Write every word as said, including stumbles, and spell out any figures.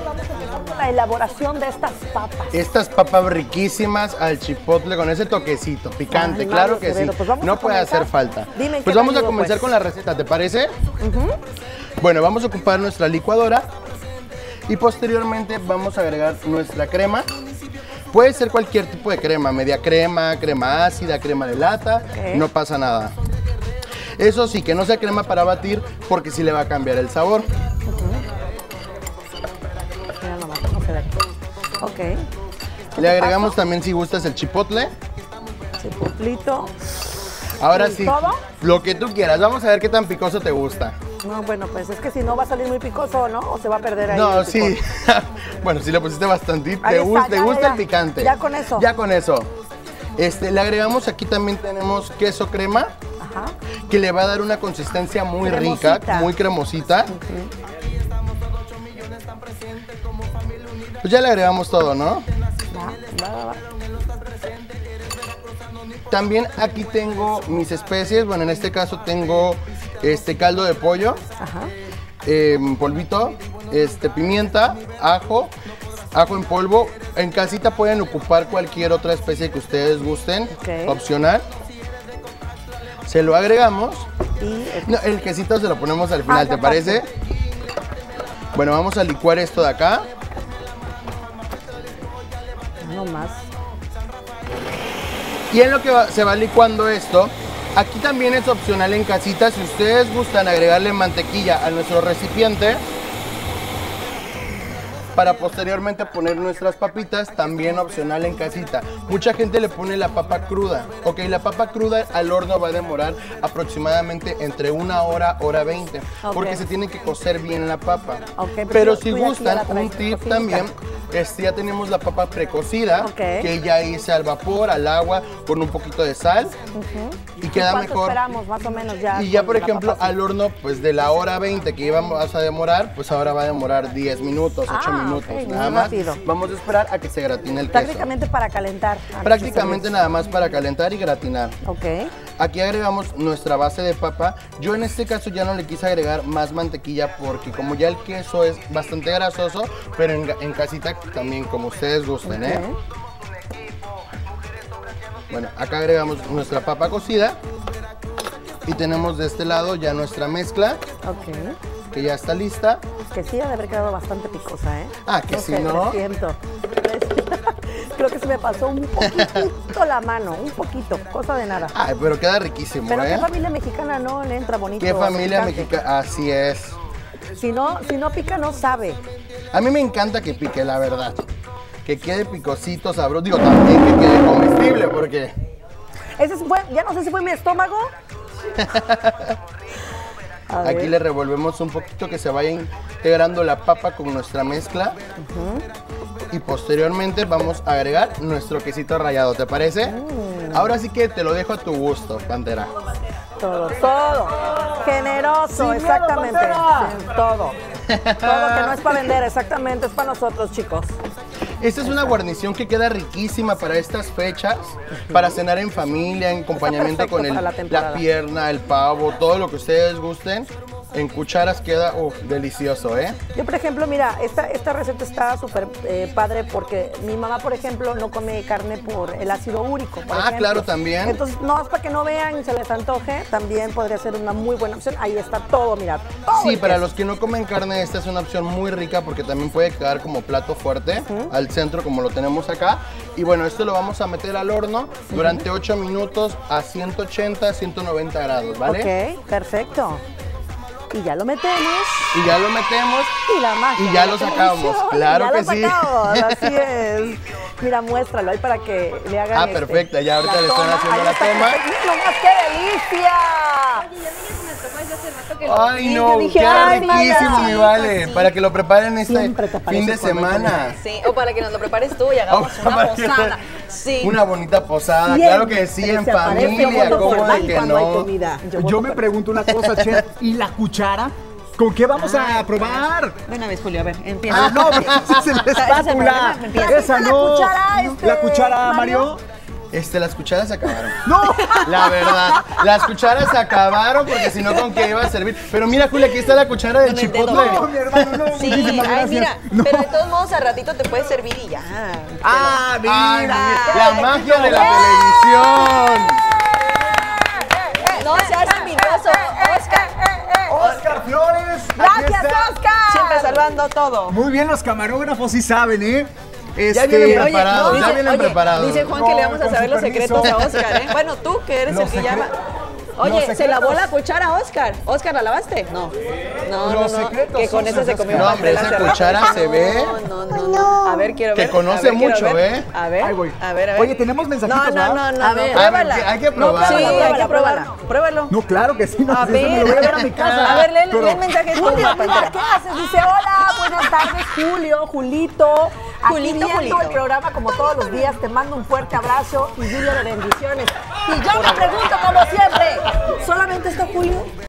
vamos a empezar con la elaboración de estas papas. Estas papas riquísimas al chipotle con ese toquecito picante, Ay, claro que sí. Pues no puede hacer falta. Dime pues vamos a comenzar pues. con la receta, ¿te parece? Uh-huh. Bueno, vamos a ocupar nuestra licuadora y posteriormente vamos a agregar nuestra crema. Puede ser cualquier tipo de crema, media crema, crema ácida, crema de lata, okay. No pasa nada. Eso sí, que no sea crema para batir porque sí le va a cambiar el sabor. Uh-huh. Mira nomás cómo se ve. Ok. Le agregamos paso? también, si gustas, el chipotle. Chipotlito. Ahora sí, todo? Lo que tú quieras. Vamos a ver qué tan picoso te gusta. No, bueno, pues es que si no va a salir muy picoso, ¿no? O se va a perder ahí. No, sí. Bueno, si le pusiste bastante. ¿Te, gusta, ¿te gusta ya, el picante? Ya con eso. Ya con eso. Este, le agregamos, aquí también tenemos queso crema. Ajá. Que le va a dar una consistencia muy cremosita. rica, muy cremosita. Okay. Pues ya le agregamos todo, ¿no? Va, va, va. También aquí tengo mis especies. Bueno, en este caso tengo este caldo de pollo, Ajá. Eh, polvito, este, pimienta, ajo, ajo en polvo. En casita pueden ocupar cualquier otra especie que ustedes gusten, okay. opcional. Se lo agregamos. Y el... No, el quesito se lo ponemos al final, ah, ¿te parece? Pasa. Bueno, vamos a licuar esto de acá. No más. Y en lo que va, se va licuando esto, aquí también es opcional en casita, si ustedes gustan agregarle mantequilla a nuestro recipiente, para posteriormente poner nuestras papitas, también opcional en casita. Mucha gente le pone la papa cruda. Ok, la papa cruda al horno va a demorar aproximadamente entre una hora, hora veinte, okay. porque se tiene que cocer bien la papa. Okay, pero pero si gustan, un tip también, este, ya tenemos la papa precocida, okay. que ya hice al vapor, al agua, con un poquito de sal, uh-huh. y queda ¿Y mejor. esperamos más o menos ya? Y ya, por ejemplo, al horno, pues de la hora veinte que íbamos a demorar, pues ahora va a demorar diez minutos, ocho minutos. Minutos, okay, nada más. Rápido. Vamos a esperar a que se gratine el queso. Prácticamente para calentar. Prácticamente nada más para calentar y gratinar. Ok. Aquí agregamos nuestra base de papa. Yo en este caso ya no le quise agregar más mantequilla porque como ya el queso es bastante grasoso, pero en, en casita también como ustedes gusten, okay. ¿eh? Bueno, acá agregamos nuestra papa cocida y tenemos de este lado ya nuestra mezcla. Ok. Que ya está lista. Que sí ha de haber quedado bastante picosa, ¿eh? Ah, que no sí, sé, ¿no? Siento. Creo que se me pasó un poquitito la mano, un poquito, cosa de nada. Ay, pero queda riquísimo, pero ¿eh? Pero qué familia mexicana no le entra bonito. ¿Qué familia mexicana? Así es. Si no, si no pica, no sabe. A mí me encanta que pique, la verdad. Que quede picosito, sabroso. Digo, también que quede comestible, porque... Ese fue, ya no sé si fue mi estómago. Aquí le revolvemos un poquito que se vaya integrando la papa con nuestra mezcla. Uh-huh. Y posteriormente vamos a agregar nuestro quesito rallado, ¿te parece? Mm. Ahora sí que te lo dejo a tu gusto, Pantera. Todo, todo. Generoso, sí, exactamente. Sí, todo. Todo que no es para vender, exactamente, es para nosotros, chicos. Esta es una guarnición que queda riquísima para estas fechas, uh-huh. para cenar en familia, en acompañamiento con el, la, la pierna, el pavo, todo lo que ustedes gusten. En cucharas queda uf, delicioso, ¿eh? Yo, por ejemplo, mira, esta, esta receta está súper eh, padre porque mi mamá, por ejemplo, no come carne por el ácido úrico, por Ah, ejemplo. claro, también. Entonces, no es para que no vean y se les antoje, también podría ser una muy buena opción. Ahí está todo, mira, todo. Sí, para los que no comen carne, esta es una opción muy rica porque también puede quedar como plato fuerte, uh-huh. al centro como lo tenemos acá. Y bueno, esto lo vamos a meter al horno uh-huh. durante ocho minutos a ciento ochenta, ciento noventa grados, ¿vale? Ok, perfecto. Y ya lo metemos. Y ya lo metemos. Y la magia. Y ya lo sacamos. Claro que sí. Así es. Mira, muéstralo ahí para que le hagan. Ah, perfecto. Ya ahorita le están haciendo la toma. ¡No más, qué delicia! Ay, no, queda riquísimo, mi Vale. Para que lo preparen este fin de semana. Sí, o para que nos lo prepares tú y hagamos una posada. Sí. Una bonita posada, claro que sí, en familia, ¿cómo de que no? Yo me pregunto una cosa, chef, ¿y la cuchara? ¿Con qué vamos ah, a probar? De una vez, Julio, a ver, empieza. Ah, no, pero esa es la espátula. Esa no. La cuchara, este, ¿La cuchara, Mario? Este, las cucharas se acabaron. ¡No! La verdad, las cucharas se acabaron porque si no, ¿con qué iba a servir? Pero mira, Julia, aquí está la cuchara del chipotle. No, mi hermano, no. Sí, Muchísimas ay, gracias. mira, No. pero de todos modos a ratito te puedes servir y ya. Ah, mira. Ay, la magia de la televisión. No seas envidioso, Oscar. Oscar Flores. aquí Gracias, está. Oscar. Siempre salvando todo. Muy bien, los camarógrafos sí saben, ¿eh? Ya Este, vienen preparados, Oye, ya no, vienen oye, preparados. Dice Juan No, que le vamos a con saber su los secretos permiso. a Oscar, ¿eh? Bueno, tú que eres Los el que secre- llama. Los Oye, ¿se secretos. lavó la cuchara Oscar? ¿Oscar la lavaste? No. No, no, Los no. secretos Que con son ese se comió No, un hombre, pastel esa hace cuchara rato. se ve. No, no, no. A ver, quiero Que ver. conoce a ver, quiero mucho, ver. ¿eh? A ver, Ahí voy. a ver, a ver. Oye, tenemos mensajitos, No, no, ¿verdad? no, no, A no. ver. Pruébala. A ver, hay que No, probarla. sí, hay que Pruébala, probarlo. Pruébalo. No, claro que sí. No, A sí, eso me lo voy a ver. llevar a mi casa. A ver, lee, Pero- lee el mensaje tú, Julia, Pantera. mira, ¿qué haces? Dice, hola, buenas tardes, Julio, Julito. Aquí Julito, viendo Julito. el programa como todos los días, te mando un fuerte abrazo y lluvia de bendiciones. Y yo me pregunto, como siempre, ¿solamente está Julio?